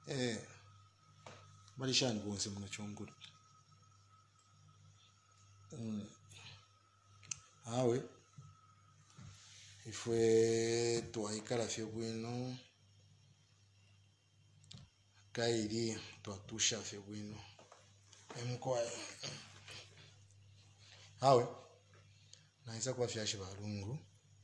Malishani bonse muna chongulu. Awe ifwe twaikala fye bwino kairi twatusha fye bwino emkwaye awe naisa kwa fyashi ba Lungu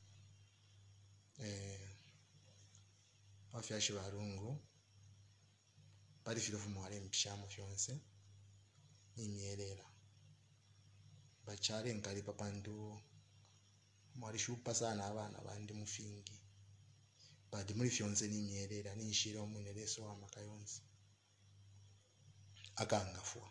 afyashi ba Lungu bali filofu mwale mpishamo fyonse imyerera bachare nkali papandu mwali shupa sana abana bandi mufingi badi muri fyonse n'imyerera n'ishira omunereso wa makayonse akangafwa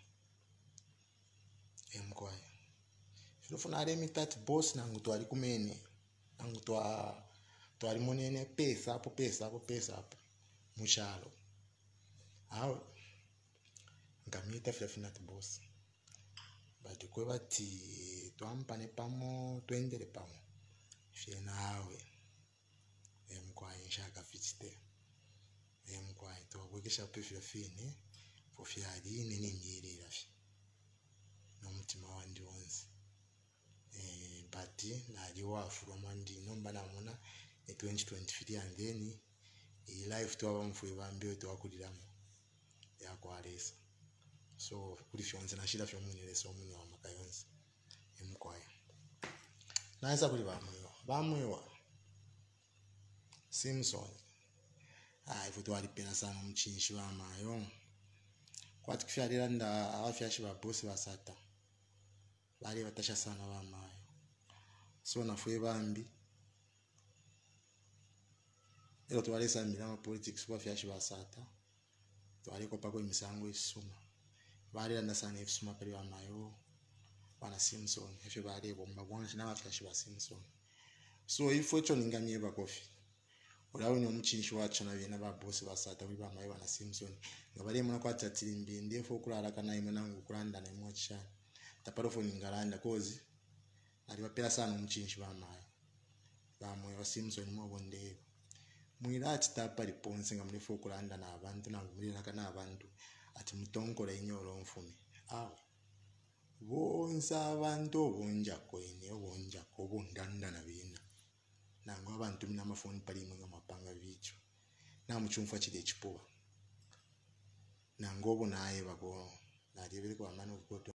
emkwaye filofu nare mitati boss nangu twali kumene nangu twali monene pesa hapo muchalo aho ngamita filofu boss badi kwe bati twampane pamo twendele pamo fye nawe emkwaye nshaka fitite emkwaye twabwekesha pe filofine fo fyali n'imyerera fye n'umutima wandi wonse bati nali wafurwa mwandi nomba namuna 2023 and then life twaba mfwe bambiwe twakuliramo yakwaresa so kuri fyonse nashira fyo munyereso omunye wa makayonse emkwaye naisa kuri bamwewa Simpson ifwe twalipena sana omuchinshi wa mayo kwati kufyalira nda abafyashi ba boss basata bali batasha sana ba mayo so nafwe bambi ero twalesa mira ma politics kwa fyashi basata twaliko pako imisango isuma bali landa sana ifsuma pali wa mayo bana Simpson ifye bali bomba bonje n'abafyashi ba Simpson so ifwe cyo ningamye bakofi urawe ni omuchinshi wacu na bina ba boss basata biba mayo bana Simpson ngabali muna kwatatira imbindi ifo kurara kana imwe nangu kuranda na imwe cha taparofo ningalanda kozi ali bapera sana omuchinshi ba mayo bamwe ba Simpson mo bonde mwirati tapa liponse ngamuli fo kuranda na abantu nangumulira kana abantu ati mutonkola inyoro mfumi bonsa abantu bonja koine obonja kobondanda na bina nango abantu mina amafoni pali imwe ngamapanga bicho namuchumfa chide chipoba nango bonaye bako nalibele kwa mano